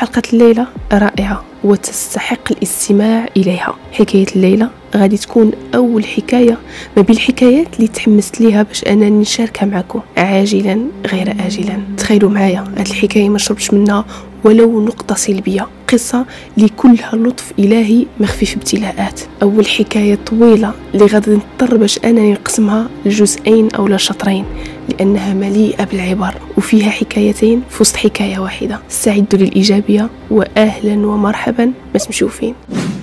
حلقة الليلة رائعة وتستحق الاستماع إليها. حكاية الليلة غادي تكون أول حكاية ما بين الحكايات اللي تحمست ليها باش أنني نشاركها معكم عاجلا غير آجلا. تخيلوا معايا هاد الحكاية ما شربش منها ولو نقطة سلبية، قصة اللي كلها لطف إلهي مخفي في ابتلاءات. أول حكاية طويلة اللي غادي نضطر باش أنني نقسمها لجزئين أو لشطرين لأنها مليئة بالعبر وفيها حكايتين في وسط حكاية واحدة. استعدوا للإيجابية وأهلا ومرحبا ما تمشوا فين.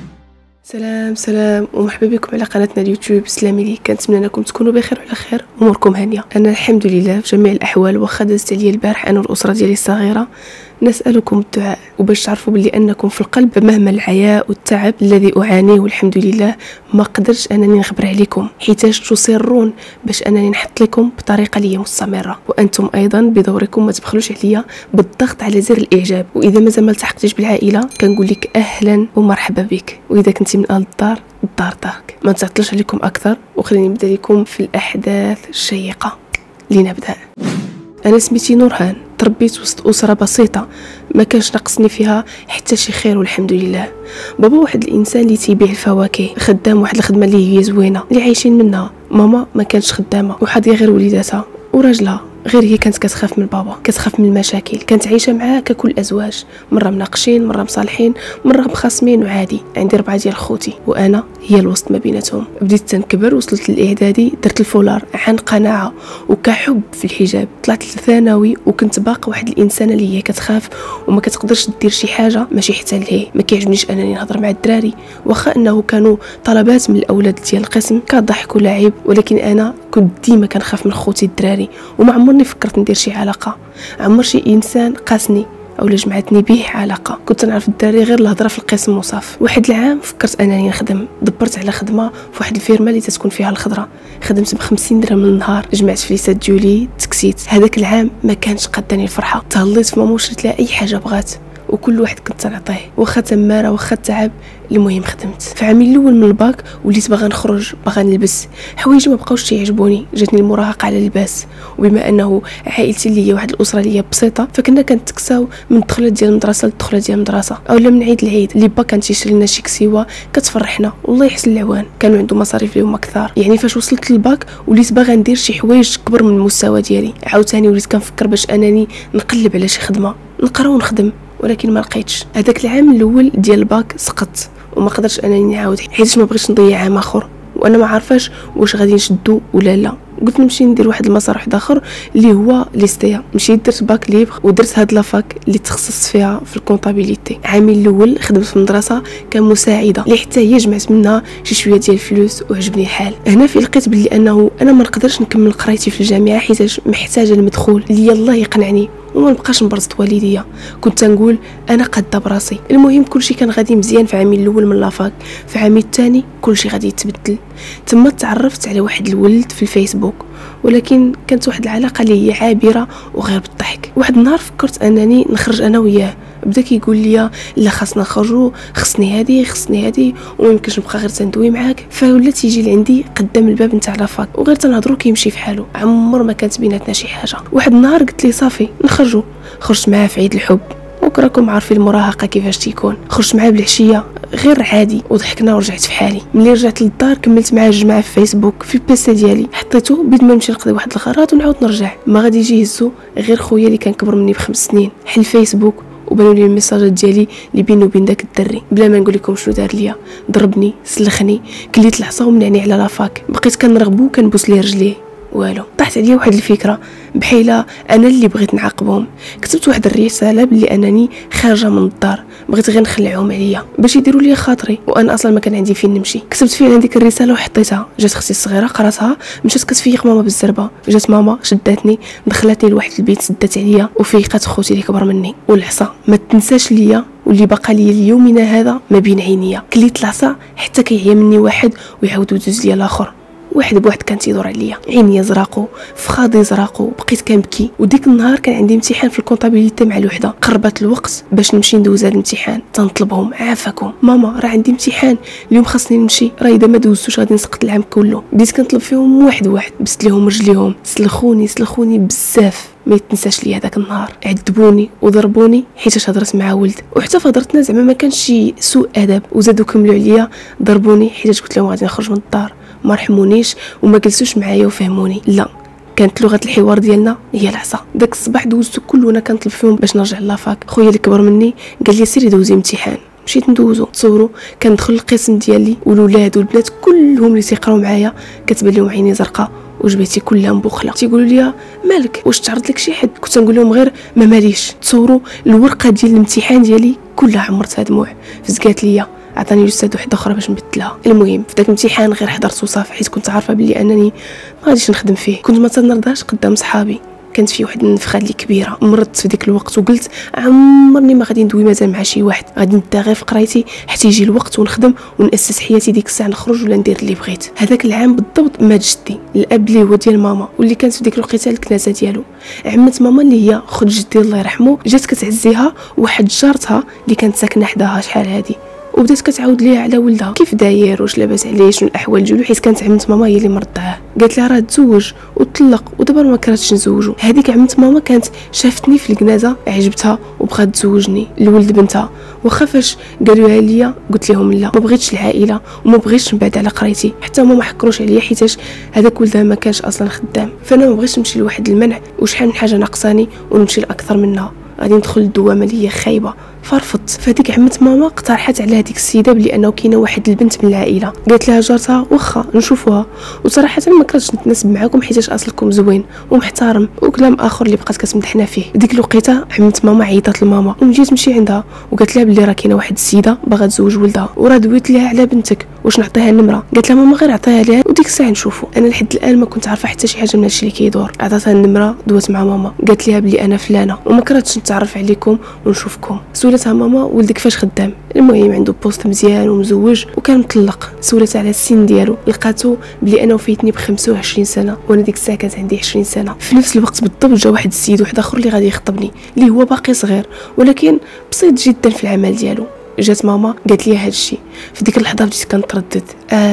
سلام ومرحبا بكم على قناتنا اليوتيوب. سلامي لي، كنتمنى انكم تكونوا بخير وعلى خير، اموركم هانيه. انا الحمد لله في جميع الاحوال، واخا دازت عليا البارح انا والاسره ديالي الصغيره. نسالكم الدعاء وباش تعرفوا بلي انكم في القلب مهما العياء والتعب الذي اعانيه والحمد لله ما قدرش انني نخبر عليكم، حيتاش تصرون باش انني نحط لكم بطريقه لي مستمره، وانتم ايضا بدوركم ما تبخلوش عليا بالضغط على زر الاعجاب. واذا مازال ما التحقتيش بالعائله كنقول لك اهلا ومرحبا بك، واذا كنتي من اهل الدار دارك. ما نتعطلش عليكم اكثر وخليني نبدا لكم في الاحداث الشيقه. لنبدا. انا سميتي نورهان، تربيت وسط اسره بسيطه ما كانش ناقصني فيها حتى شي خير والحمد لله. بابا واحد الانسان اللي تيبيع الفواكه، خدام واحد الخدمه اللي هي زوينه اللي عايشين منها. ماما ما كانتش خدامه وحاضيه غير وليداتها وراجلها، غير هي كانت كتخاف من بابا، كتخاف من المشاكل، كانت عايشه معاه ككل ازواج، مره مناقشين مره مصالحين مره مخاصمين. وعادي عندي 4 ديال خوتي وانا هي الوسط ما بيناتهم. بديت تنكبر، وصلت للاعدادي، درت الفولار عن قناعه وكحب في الحجاب. طلعت للثانوي وكنت باقا واحد الانسانه اللي هي كتخاف وما كتقدرش دير شي حاجه ماشي حتى لهي. ما كيعجبنيش انني نهضر مع الدراري، واخا انه كانوا طلبات من الاولاد ديال القسم كضحك ولعب، ولكن انا كنت ديما كنخاف من خوتي الدراري وما عمرني فكرت ندير شي علاقه. عمر شي انسان قاسني او جمعتني به علاقه. كنت نعرف الدراري غير الهضره في القسم وصاف. واحد العام فكرت انني نخدم، دبرت على خدمه في واحد الفيرما اللي تتكون فيها الخضره. خدمت ب50 درهم النهار، جمعت فليسات ديالي تكسيت. هذاك العام ما كانش قداني الفرحه، تهليت في ماما وشريت لها اي حاجه بغات وكل واحد كنت نعطيه، واخا تماره واخا تعب. المهم خدمت. في عامي الاول من الباك وليت باغا نخرج، باغا نلبس حوايج ما بقاوش تيعجبوني. جاتني المراهقه على اللباس، وبما انه عائلتي اللي هي واحد الاسره اللي هي بسيطه فكنا كنتكساو من الدخلات ديال المدرسه للدخلات ديال المدرسه، اولا من عيد لعيد. اللي با كان تيشري لنا شي كسيوه كتفرحنا، والله يحسن العوان كانوا عنده مصاريف ليهم كثار. يعني فاش وصلت للباك وليت باغا ندير شي حوايج كبر من المستوى ديالي. عاوتاني وليت كنفكر باش انني نقلب على شي خدمه نقرا ونخدم، ولكن ما لقيتش. هذاك العام الاول ديال الباك سقطت وما قدرتش انني نعاود، حيت ما بغيتش نضيع عام اخر وانا ما عارفاش واش غادي نشدو ولا لا. قلت نمشي ندير واحد المسار واحد اخر اللي هو ليستيا. مشيت درت باك ليبر ودرت هاد لافاك اللي تخصصت فيها في الكونطابيليتي. عامي الاول خدمت في المدرسه كمساعده اللي حتى هي جمعت منها شي شويه ديال الفلوس وعجبني الحال. هنا في لقيت بلي انه انا ما نقدرش نكمل قرايتي في الجامعه حيت محتاجه المدخول اللي يلاه يقنعني وما نبقاش نبرزط والديا. كنت نقول انا قاده براسي. المهم كلشي كان غادي مزيان في عامي الاول من لافاك. في عامي الثاني كلشي غادي يتبدل. تما تعرفت على واحد الولد في الفيسبوك، ولكن كانت واحد العلاقه اللي هي عابره وغير بالضحك. واحد النهار فكرت انني نخرج انا وياه. بدا كيقول لي لا خاصنا نخرجوا، خصني هذه وما يمكنش نبقى غير تندوي معاك. فولا تيجي لعندي قدام الباب نتاع لافاك وغير تنهضروا كيمشي في حاله، عمر ما كانت بيناتنا شي حاجه. واحد النهار قلت لي صافي نخرجوا. خرجت معاه في عيد الحب، وكراكم عارفين المراهقه كيفاش تيكون. خرجت معاه بالعشيه غير عادي وضحكنا ورجعت في حالي. ملي رجعت للدار كملت معاه الجمعه في فيسبوك في البيسي ديالي، حطيته بيد ما نمشي نقضي واحد الغرض ونعاود نرجع. ما غادي يجي يهزو غير خويا اللي كان كبر مني ب5 سنين. حل فيسبوك وبانوا لي الميساجات ديالي اللي بينه وبين داك الدري. بلا ما نقول لكم شنو دار ليا، ضربني سلخني كليت العصا ومنعني على لافاك. بقيت كنرغبو كنبوس ليه رجليه والو. طاحت عليا واحد الفكره بحيله انا اللي بغيت نعاقبهم. كتبت واحد الرساله بلي انني خارجه من الدار، بغيت غير نخلعهم عليا باش يديروا لي خاطري، وانا اصلا ما كان عندي فين نمشي. كتبت فيها هذيك الرساله وحطيتها. جات اختي الصغيره قراتها، مشات كتفيق ماما بالزربه. جات ماما شداتني دخلتني لواحد البيت، سدات عليا وفيقات خوتي اللي كبر مني. والعصا ما تنساش ليا واللي بقى لي اليومنا هذا ما بين عينيا. كليت العصا حتى كيعيا مني واحد ويعاود يدوز ليا الاخر. واحد بواحد كان تيدور عليا، عيني زراقو، فخاضي زراقو، بقيت كنبكي. وديك النهار كان عندي امتحان في الكونطابيليتي مع الوحده، قربت الوقت باش نمشي ندوز هذا الامتحان. تنطلبهم عافاكم ماما راه عندي امتحان اليوم خاصني نمشي، راه اذا ما دوزتوش غادي نسقط العام كله. بديت كنطلب فيهم واحد واحد، بست لهم رجليهم، سلخوني بزاف. ما يتنساش لي هذاك النهار، عذبوني وضربوني حيت هضرت مع ولد، وحتى فهضرتنا زعما ما كانش شي سوء ادب، وزادوا كملوا عليا ضربوني حيت قلت لهم غادي نخرج من الدار. ما رحمونيش وما جلسوش معايا وفهموني، لا كانت لغه الحوار ديالنا هي العصا. داك الصباح دوزتو كلنا كنطلب فيهم باش نرجع لافاك. خويا اللي كبر مني قال لي سيري دوزي امتحان، مشيت ندوزو. تصوروا كندخل القسم ديالي والولاد والبنات كلهم اللي تيقراو معايا كتبان لهم عيني زرقاء وجبتي كلها مبوخله. تيقولوا لي مالك واش تعرض لك شي حد؟ كنت نقول لهم غير ما ماليش. تصوروا الورقه ديال الامتحان ديالي كلها عمرتها دموع. فزقات ليا عطاني الاستاذ وحده اخرى باش نبدلها. المهم في داك الامتحان غير حضرت وصافي، حيت كنت عارفه بلي انني ما غاديش نخدم فيه. كنت ما تنرضاش قدام صحابي، كانت في واحد النفخه اللي كبيره. مرضت في ديك الوقت وقلت عمرني ما غادي ندوي مازال مع شي واحد، غادي نبدا غير في قرايتي حتى يجي الوقت ونخدم وناسس حياتي. ديك الساعه نخرج ولا ندير اللي بغيت. هذاك العام بالضبط مات جدي، الاب اللي هو ديال ماما واللي كانت في ديك الوقيته الكنازه ديالو. عمه ماما اللي هي خد جدي الله يرحمه جات كتعزيها واحد جارتها اللي كانت ساكنه حداها شحال هادي، وبدات كتعاود ليها على ولدها كيف داير واش لاباس عليه شنو الاحوال ديالو، حيت كانت عمه ماما هي اللي مرضعاه. قالت لها راه تزوج وطلق ودابا ما كرهتش نزوجو. هذيك عمه ماما كانت شافتني في الكنازه عجبتها وبغات تزوجني لولد بنتها. واخا فاش قالوها ليا قلت لهم لا، ما بغيتش العائله وما بغيتش نبعد على قرايتي. حتى هما ما حكروش عليا حيتاش هذاك ولدها ما كانش اصلا خدام، فانا ما بغيتش نمشي لواحد المنع وشحال من حاجه ناقصاني ونمشي لاكثر منها، غادي ندخل الدوامه اللي هي خايبه. فرفضت. فهاديك عمه ماما اقترحت على هذيك السيده بلي انه كاينه واحد البنت من العائله. قالت لها جارتها واخا نشوفوها، وصراحه ما كرهتش نتناسب معاكم حيت اصلكم زوين ومحترم، وكلام اخر اللي بقات كتمدحنا فيه. ديك الوقيته عمه ماما عيطات لماما ومجيت نمشي عندها وقالت لها بلي راه كاينه واحد السيده باغا تزوج ولدها وراه دويت لها على بنتك، واش نعطيها النمره؟ قالت لها ماما غير عطيها لها وديك الساعه نشوفوا. انا لحد الان ما كنت عارفه حتى شي حاجه من هادشي اللي كيدور. عطاتها النمره، دوات مع ماما، قالت لها بلي انا فلانه وما كرهتش نتعرف عليكم ونشوفكم. سولتها ماما ولدك فاش خدام؟ المهم عنده بوست مزيان ومزوج وكان مطلق. سولتها على السن ديالو، لقاتو بلي انا وفيتني ب 25 سنه وانا ديك الساعه كانت عندي 20 سنه. في نفس الوقت بالضبط جا واحد السيد واحد اخر اللي غادي يخطبني اللي هو باقي صغير ولكن بسيط جدا في العمل ديالو. جات ماما قالت لي هذا الشيء. في ديك اللحظه بديت كنتردد،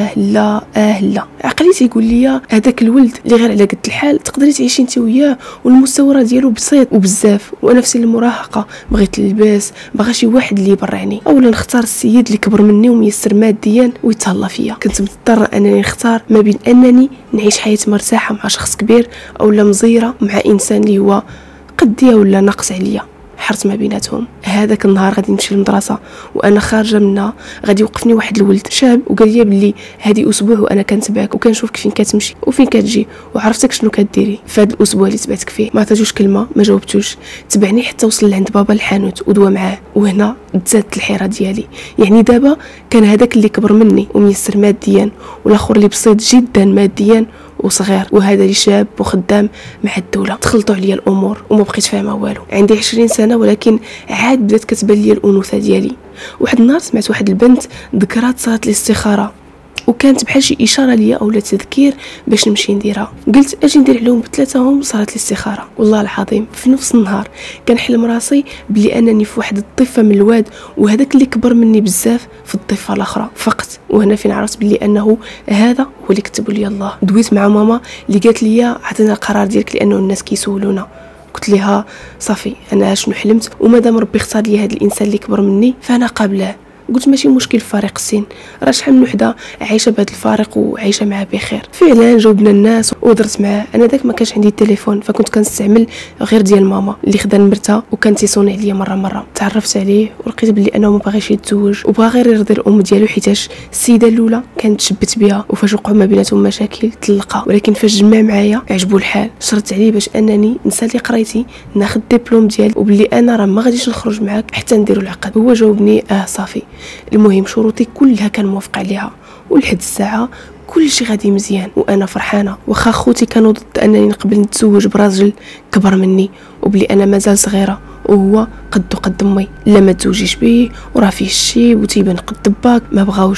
لا لا. عقلي تيقول لي هذاك الولد اللي غير على قد الحال تقدري تعيشي انت وياه، والمستوى ديالو بسيط وبزاف، وانا في سن المراهقه بغيت نلبس، باغا شي واحد اللي يبرعني، اولا نختار السيد اللي كبر مني وميسر ماديا ويتهلا فيا. كنت مضطره انني نختار ما بين انني نعيش حياه مرتاحه مع شخص كبير اولا مزيره مع انسان اللي هو قديا ولا ناقص عليا. حرت ما بيناتهم. هذاك النهار غادي نمشي للمدرسه وانا خارجه منها غادي يوقفني واحد الولد شاب وقال لي بلي هذه اسبوع وانا كنتبعك وكنشوفك فين كتمشي وفين كتجي وعرفتك شنو كديري. فهاد الاسبوع اللي تبعتك فيه ما عطاتوش كلمه، ما جاوبتوش، تبعني حتى وصل لعند بابا الحانوت ودوا معاه. وهنا تزادت الحيره ديالي. يعني دابا كان هذاك اللي كبر مني وميسر ماديا والاخر اللي بسيط جدا ماديا وصغير، وهذا اللي شاب وخدام مع الدوله. تخلطوا عليا الامور وما بقيت فاهمه والو. عندي 20 سنه ولكن عاد بدات كتبان لي الانوثه ديالي. واحد النهار سمعت واحد البنت ذكرات صلاه الاستخاره وكانت بحال شي اشاره ليا اولا تذكير باش نمشي نديرها. قلت اجي ندير عليهم بثلاثه صلاه الاستخاره. والله العظيم في نفس النهار كنحلم راسي بلي انني في واحد الضفه من الواد وهذاك اللي كبر مني بزاف في الضفه الاخرى فقط. وهنا فين عرفت بلي انه هذا هو اللي كتب لي الله. دويت مع ماما اللي قالت لي عطينا القرار ديالك لانه الناس كيسولونا. قلت لها صافي انا شنو حلمت ومادام ربي اختار لي هذا الانسان اللي كبر مني فانا قابلاه. قلت ماشي مشكل فارق السن، راه شحال من وحده عايشه بهذا الفارق وعايشه معاه بخير. فعلا جاوبنا الناس ودرت معاه. انا داك ما كانش عندي التليفون فكنت كنستعمل غير ديال ماما اللي خدا نمرتها وكان تيصوني عليا مره. تعرفت عليه ولقيت بلي انه ما باغيش يتزوج وبغى غير يرضي الام ديالو حيتاش السيده الاولى كانت تشبت بها وفاش وقعوا ما بيناتهم مشاكل طلقها. ولكن فاش جمع معايا عجبو الحال. شرط عليه باش انني نسالي قرايتي ناخذ الدبلوم ديالي وبلي انا راه ما غاديش نخرج معاك حتى نديروا العقد. هو جاوبني صافي. المهم شروطي كلها كان موافق عليها ولحد الساعه كل شيء غادي مزيان وانا فرحانه. واخا خوتي كانوا ضد انني نقبل نتزوج براجل كبر مني وبلي انا مازال صغيره وهو قد امي، لا ما تزوجيش بيه وراه فيه الشي وتيبان قد باك. ما بغاوش.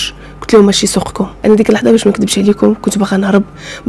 قلت لهم ماشي سوقكم. انا ديك اللحظه باش ما نكذبش عليكم كنت باغا نهرب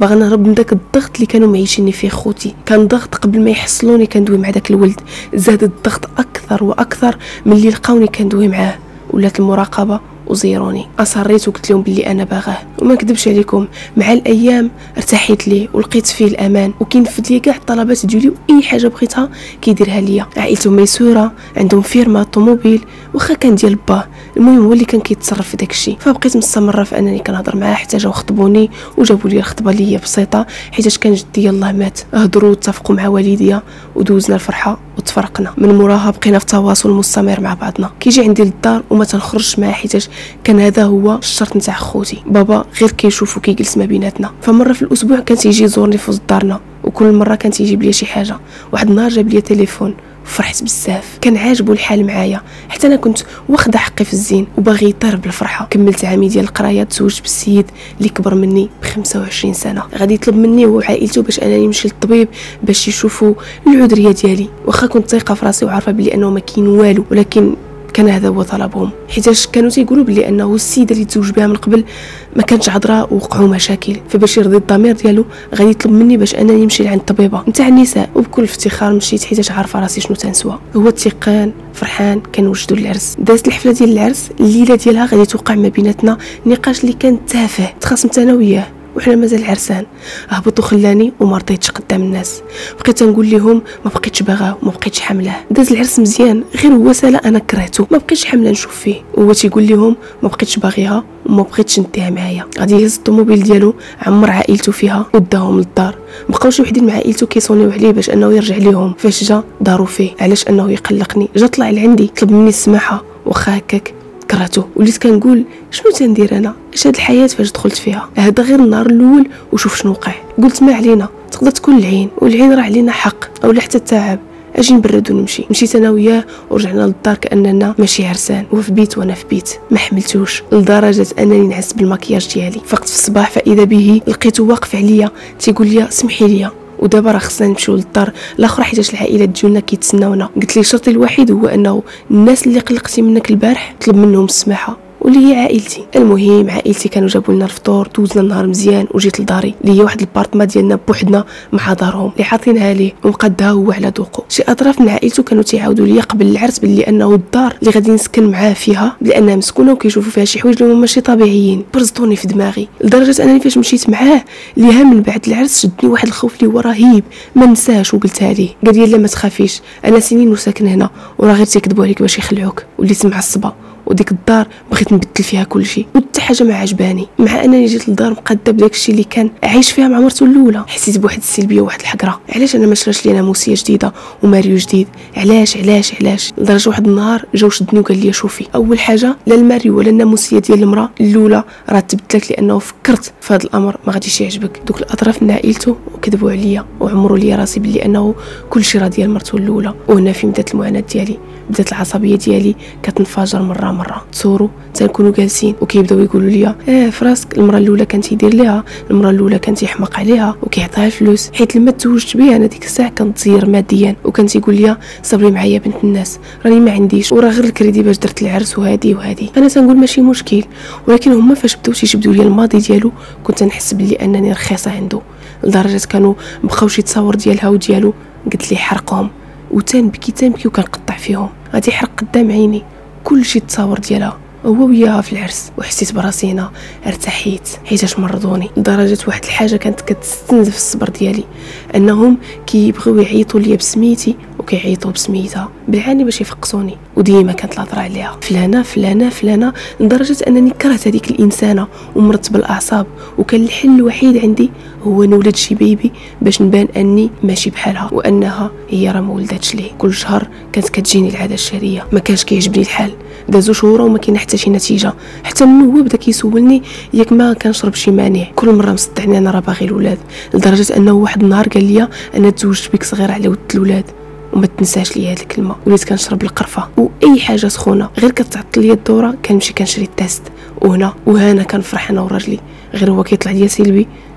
من داك الضغط اللي كانوا معيشيني فيه خوتي. كان ضغط قبل ما يحصلوني كندوي مع داك الولد، زاد الضغط اكثر واكثر من اللي لقاوني كندوي معاه، ولات المراقبه وزيروني. اصريت وقلت لهم بلي انا باغاه، وما نكذبش عليكم مع الايام ارتحيت ليه ولقيت فيه الامان، وكينفذ لي كاع الطلبات ديالي واي حاجه بغيتها كيديرها ليا. عائلته ميسوره، عندهم فيرما طوموبيل، واخا كان ديال باه، المهم هو اللي كان كيتصرف في داك الشيء. فبقيت مستمره في انني كنهضر معاه حتى جاو خطبوني وجابوا لي الخطبه اللي هي بسيطه، حيت كان جدي الله مات. هضروا واتفقوا مع والديا ودوزنا الفرحه وتفرقنا. من موراها بقينا في تواصل مستمر مع بعضنا. كيجي عندي للدار وما تنخرجش معاه، حيت كان هذا هو الشرط نتاع خوتي. بابا غير كيشوف وكيجلس ما بيناتنا، فمره في الاسبوع كان تيجي يزورني في وسط دارنا، وكل مره كان تيجيب لي شي حاجه. واحد النهار جاب لي تليفون، فرحت بزاف، كان عاجبو الحال معايا، حتى انا كنت واخده حقي في الزين وباغي يطير بالفرحه. كملت عامي ديال القرايه، تزوجت بالسيد اللي كبر مني ب 25 سنه. غادي يطلب مني هو وعائلته باش انني نمشي للطبيب باش يشوفوا العذريه ديالي، واخا كنت ثقه في راسي وعارفه بلي انه ما كاين والو، ولكن كان هذا هو طلبهم، حيتاش كانوا تيقولوا بلي انه السيده اللي تزوج بها من قبل ما كانتش عذراء ووقعوا مشاكل. فباش يرضي الضمير ديالو غادي يطلب مني باش انني نمشي لعند الطبيبه نتاع النساء، وبكل افتخار مشيت حيتاش عارفه راسي شنو تنسوى. هو تيقان فرحان كنوجدوا العرس. دازت الحفله ديال العرس، الليله ديالها غادي توقع ما بيناتنا نقاش اللي كان تافه، تخاصمت انا وياه وحنا مازال عرسان. هبط وخلاني وما رضيتش قدام الناس، بقيت نقول لهم ما بقيتش باغاه وما بقيتش حاملاه. داز العرس مزيان، غير هو سالا انا كرهته، ما بقيتش حامله نشوف فيه. هو تيقول لهم ما بقيتش باغيها وما بقيتش نديها معايا. غادي يهز الطوموبيل ديالو، عمر عائلته فيها وداهم للدار. بقاو شي وحدين مع عائلته كيصونيو عليه باش انه يرجع ليهم. فاش جا داروا فيه علاش انه يقلقني. جا طلع لعندي طلب مني السماحه، واخا هكاك كرهته. وليت كنقول شنو تندير انا، اش هاد الحياه فاش دخلت فيها، هذا غير النهار الاول وشوف شنو وقع. قلت ما علينا، تقدر تكون العين، والعين راه علينا حق، اولا حتى التعب. اجي نبرد ونمشي. مشيت انا وياه ورجعنا للدار كاننا ماشي عرسان، هو في بيت وانا في بيت. ما حملتوش لدرجه انني نعس بالمكياج ديالي. فقت في الصباح فاذا به لقيته واقف عليا تيقول لي سمحي لي، ودابا راه خصنا نمشيو للدار الاخرى حيت العائلات ديالنا كيتسناونا. قلت لي شرطي الوحيد هو انه الناس اللي قلقتي منك البارح طلب منهم السماحه، واللي هي عائلتي. المهم عائلتي كانوا جابوا لنا الفطور، دوزنا النهار مزيان، وجيت لداري اللي هي واحد البارطما ديالنا بوحدنا مع دارهم اللي حاطينها ليه ومقدها هو على ذوقه. شي اطراف من عائلته كانوا تيعاودوا لي قبل العرس باللي انه الدار اللي غادي نسكن معاه فيها لانها مسكونه وكيشوفوا فيها شي حوايج اللي هما ماشي طبيعيين. برزطوني في دماغي لدرجه انني فاش مشيت معاه ليها من بعد العرس شدني واحد الخوف اللي هو رهيب ما نساش. وقلتها ليه، قال لي لا ما تخافيش، انا سنين وساكن هنا وراه غير تيكذبوا عليك باش يخلعوك. وليت معصبه، وديك الدار بغيت نبدل فيها كل شيء، وحتى حاجه ما عجباني. مع انني جيت للدار مقاده بداك الشيء اللي كان عايش فيها مع مرته الاولى، حسيت بواحد السلبيه وواحد الحقره. علاش انا ما شراش لينا موسيه جديده وماريو جديد؟ علاش علاش علاش؟ لدرجه واحد النهار جاو شدني وقال لي شوفي، اول حاجه لا الماريو ولا الناموسيه ديال المراه الاولى راه تبدلت، لانه فكرت في هذا الامر ما غاديش يعجبك. دوك الاطراف من عائلته كذبوا عليا وعمروا لي راسي باللي انه كل شيء راه ديال مرته الاولى. وهنا فين بدات المعاناه ديالي، بدات العصبيه ديالي كتنفجر مره. تصوروا تنكونوا جالسين وكيبداو يقولوا لي في راسك المراه الاولى كان تيدير ليها، المراه الاولى كان تيحمق عليها وكيعطيها الفلوس، حيت لما تزوجت بها انا ديك الساعه كنت تزير ماديا، وكان تيقول لي صبري معايا بنت الناس راني ما عنديش، وراه غير الكريدي باش درت العرس وهادي. انا تنقول ماشي مشكل، ولكن هما فاش بداو تيجبدوا لي الماضي ديالو كنت نحس بلي انني رخيصه عنده، لدرجه كانوا بقاو شي تصاور ديالها وديالو قلت لي حرقهم، وتنبكي وكنقطع فيهم. غادي يحرق قدام عيني كل شيء تصاور ديالها هو وياها في العرس. وحسيت براسي هنا ارتحيت حيتاش مرضوني، لدرجه واحد الحاجه كانت كتستنزف الصبر ديالي، انهم كيبغيو يعيطوا ليا بسميتي وكيعيطوا بسميتها بالعاني باش يفقصوني، وديما كانت الهضره عليها فلانه لدرجه انني كرهت هذيك الانسانه ومرت بالاعصاب. وكان الحل الوحيد عندي هو نولد شي بيبي باش نبان اني ماشي بحالها وانها هي راه ما ولدتش ليه. كل شهر كانت كتجيني العاده الشهريه، ما كانش كيعجبني الحال. دازو شهور وما كاين حتى شي نتيجه، حتى منو هو بدا كيسولني ياك ما كنشرب شي مانع. كل مره مصدعني انا راه باغي الاولاد، لدرجه انه واحد النهار قال لي انا تزوجت بك صغيره على ود الاولاد. وما تنساش لي هذه الكلمه. وليت كنشرب القرفه واي حاجه سخونه غير كتعطل لي الدوره كنمشي كنشري التيست. وهنا كنفرح انا وراجلي، غير هو كيطلع ليا سلبي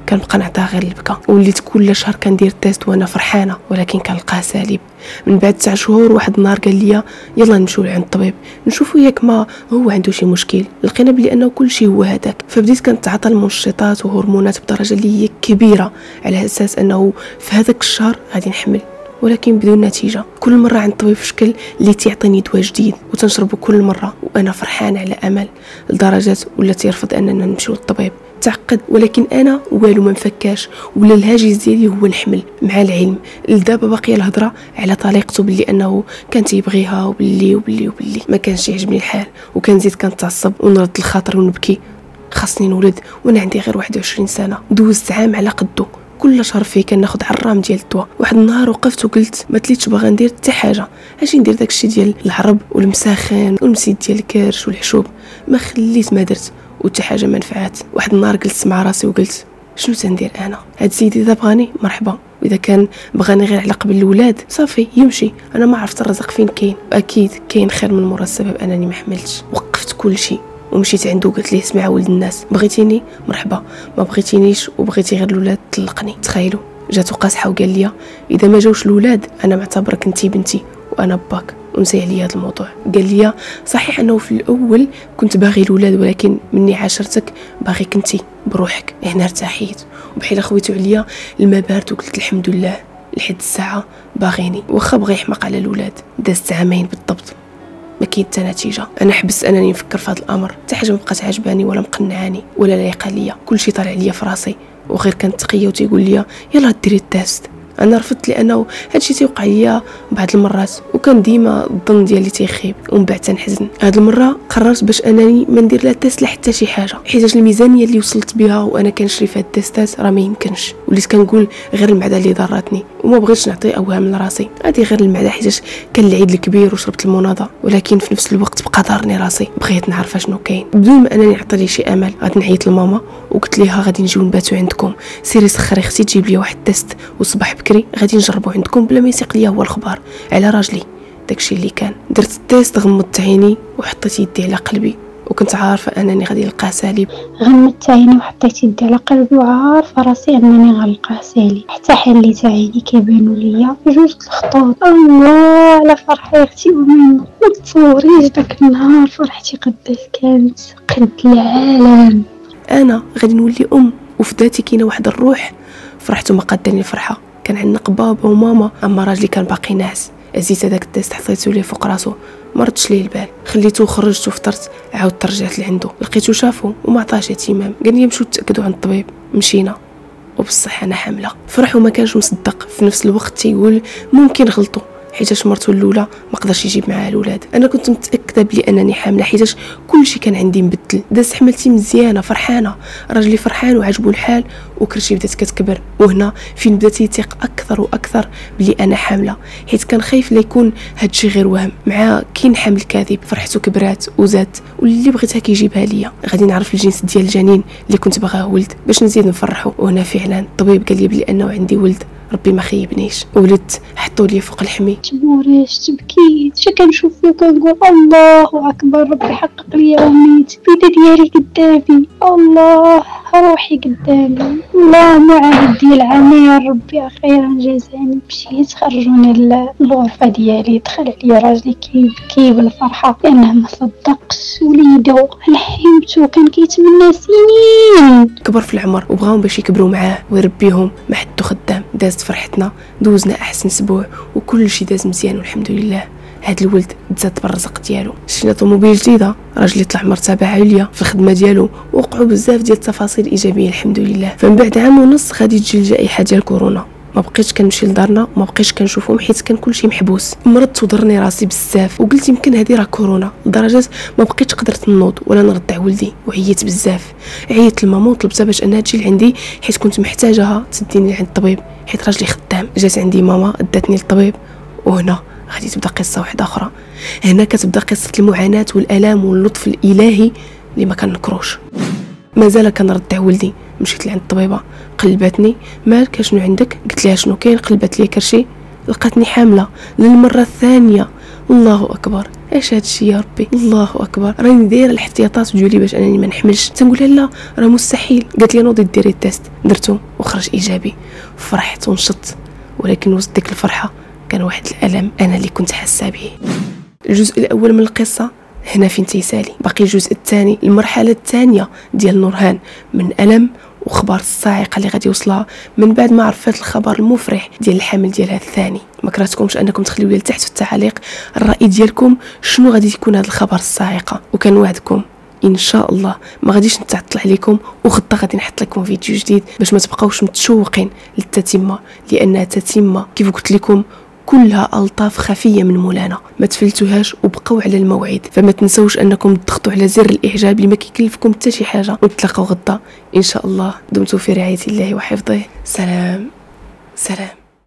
كنبقى نعطيها غير البكا. وليت كل شهر كندير تيست وانا فرحانه، ولكن كنلقاه سالب. من بعد 9 شهور واحد النهار قال لي يلا نمشيو لعند الطبيب نشوفوا ياك ما هو عنده شي مشكل. لقينا بلي انه كل شيء هو هذاك. فبديت كنتعاطى المنشطات وهرمونات بدرجه اللي هي كبيره على اساس انه في هذاك الشهر غادي نحمل، ولكن بدون نتيجه. كل مره عند الطبيب في شكل اللي تيعطيني دواء جديد وتنشربه كل مره وانا فرحانه على امل، لدرجه ولا تيرفض اننا نمشيو للطبيب. تعقد، ولكن انا والو ما مفكاش، ولا الهاجس ديالي هو نحمل. مع العلم لدابا باقيه الهضره على طليقته باللي انه كان تيبغيها وباللي ما كانش يعجبني الحال، وكنزيد كنتعصب ونرد الخاطر ونبكي. خاصني نولد وانا عندي غير 21 سنه. دوزت عام على قدو، كل شهر فيه كناخذ عرام ديال الدواء. واحد النهار وقفت وقلت ما تليتش باغا ندير حتى حاجه، اجي ندير داكشي ديال العرب والمساخن والمسيد ديال الكرش والحشوب. ما خليت ما درت وحتى حاجه ما نفعات. واحد النهار جلست مع راسي وقلت شنو تندير انا؟ هاد السيد اذا بغاني مرحبا، واذا كان بغاني غير على قبل الاولاد صافي يمشي. انا ما عرفت الرزق فين كاين، واكيد كاين خير من مورا السبب انني ما حملتش. وقفت كل شيء ومشيت عنده وقلت ليه اسمع ولد الناس، بغيتيني مرحبا، ما بغيتينيش وبغيتي غير الاولاد طلقني. تخيلوا جاتو قاصحه وقال لي اذا ما جاوش الاولاد انا معتبرك انتي بنتي وانا باك، ونسي عليا هذا الموضوع. قال لي صحيح انه في الاول كنت باغي الاولاد، ولكن مني عاشرتك باغيك انتي بروحك. هنا ارتاحيت وبحال خويتو عليا الماء بارد وقلت الحمد لله لحد الساعه باغيني، واخا بغى يحمق على الاولاد. دازت عامين بالضبط ما كاين حتى نتيجه. انا حبست انني نفكر في هذا الامر، حتى حاجه ما بقات عجباني ولا مقنعاني ولا لايقه ليا. كلشي طالع ليا في راسي، وغير كانت تقيه وتيقول لي يلا ديري التيست. انا رفضت لانه هادشي تيوقع ليا بعض المرات، وكان ديما الظن ديالي تيخيب ومن بعد تنحزن. هاد المره قررت باش انني ما ندير لا تيست لا حتى شي حاجه، حيت الميزانيه اللي وصلت بها وانا كنشري في هاد التيستات راه ما يمكنش. وليت كنقول غير المعده اللي ضراتني، وما بغيتش نعطي اوهام لراسي. غادي غير المعده حيت كان العيد الكبير وشربت المناضه، ولكن في نفس الوقت بقى ضارني راسي. بغيت نعرف شنو كاين بدون ما انني نعطي لي شي امل. غادي نعيط لماما وقلت ليها غادي نجيو نباتو عندكم، سيري سخري اختي تجيب لي واحد التيست وصباح بكري غادي نجربو عندكم بلا ما يسيق ليا هو الخبار على راجلي. داكشي اللي كان. درت التيست، غمضت عيني وحطيت يدي على قلبي، وكنت عارفه انني غادي نلقاه سالب. غمضت عيني وحطيت يدي على قلبي وعارفه راسي انني غنلقاه سالب. حتى حليت عيني كيبانوا ليا جوج الخطوط. الله على فرحي اختي ومن ما تصوريش داك النهار فرحتي قداش كانت قد العالم. انا غادي نولي وفي ذاتي كاينه واحد الروح فرحته ما قادرني الفرحه. كان عندنا بابا وماما، اما راجلي كان باقي ناعس. عزيت هذاك التيست حطيته ليه فوق راسو، ما ردش ليه البال. خليته وخرجت وفطرت، عاودت رجعت لعندو. لقيتو شافو وما عطاش اهتمام. قال لي مشيو تاكدوا عند الطبيب. مشينا وبصح انا حامله. فرح وما كانش مصدق، في نفس الوقت تيقول ممكن غلطوا حيتاش مرتو الاولى ما قدرش يجيب معها الاولاد. انا كنت متاكده بلي انني حامله حيتاش كلشي كان عندي مبدل. دازت حملتي مزيانه فرحانه، راجلي فرحان وعجبو الحال، وكرشي بدات كتكبر. وهنا فين بدات يثيق اكثر واكثر بلي انا حامله، حيت كان خايف لا يكون هادشي غير وهم مع كاين حمل كاذب. فرحته كبرات وزادت، واللي بغيتها كيجيبها ليا. غادي نعرف الجنس ديال الجنين اللي كنت باغاه ولد باش نزيد نفرحو. وهنا فعلا الطبيب قال لي بلي انه عندي ولد، ربي ما خيبنيش. ولدت حطوا لي فوق الحمي. تموريش تبكيت، شا كنشوف فيه كنقول الله اكبر، ربي حقق لي امنيتي. بيدا ديالي قدامي، الله روحي قدامي، الله معاهد ديال عامين، ربي اخيرا جازاني. مشيت خرجوني للغرفه ديالي، دخل عليا راجلي كيبكي بالفرحه لانه ما صدقش وليدو. لحمتو كان كيتمنى سنين. كبر في العمر وبغاهم باش يكبروا معاه ويربيهم، ما حدو خدام. دازت فرحتنا، دوزنا احسن اسبوع وكل شيء داز مزيان والحمد لله. هاد الولد تزاد بالرزق ديالو. شرينا طوموبيل جديده، راجلي طلع مرتبه عليا في الخدمه ديالو، وقعوا بزاف ديال التفاصيل ايجابيه الحمد لله. فمن بعد عام ونص غادي تجي الجائحه ديال كورونا. ما بقيتش كنمشي لدارنا، ما بقيتش كنشوفهم حيت كان كلشي محبوس. مرضت وضرني راسي بزاف، وقلت يمكن هذه راه كورونا، لدرجه ما بقيتش قدرت نوض ولا نرضع ولدي. وعييت بزاف، عييت لماما وطلبتها باش انها تجي لعندي حيت كنت محتاجاها تديني عند الطبيب حيت راجلي خدام. جات عندي ماما داتني للطبيب، وهنا غادي تبدا قصه واحده اخرى. هنا كتبدا قصه المعاناه والالام واللطف الالهي اللي ما كنكروش. مازال كنرضع ولدي. مشيت لعند الطبيبه، قلباتني مالك شنو عندك؟ قلت لها شنو كاين؟ قلبت لي كرشي، لقاتني حامله للمره الثانيه. الله اكبر، اش هادشي يا ربي، الله اكبر. راني دايره الاحتياطات ديالي باش انني ما نحملش. تنقولها لا راه مستحيل. قالت لي نوضي ديري التيست، درتو وخرج ايجابي. فرحت ونشطت، ولكن وسط ديك الفرحه كان واحد الالم انا اللي كنت حاسه به. الجزء الاول من القصه هنا فين تيسالي. باقي الجزء الثاني، المرحله الثانيه ديال نورهان من الم وخبار الصاعقه اللي غادي يوصلها من بعد ما عرفت الخبر المفرح ديال الحمل ديالها الثاني. ما كرهتكمش انكم تخليو لي لتحت في التعليق الراي ديالكم شنو غادي يكون هذا الخبر الصاعقه، وكنوعدكم ان شاء الله ما غاديش نتعطل عليكم، وغدا غادي نحط لكم فيديو جديد باش ما تبقاوش متشوقين للتتمه، لانها تتمه كيف قلت لكم كلها الطاف خفيه من مولانا. ما تفلتوهاش وبقوا على الموعد. فما تنسوش انكم تضغطوا على زر الاعجاب اللي ما كيكلفكم حتى شي حاجه، ونتلاقاو غدا ان شاء الله. دمتم في رعايه الله وحفظه. سلام سلام.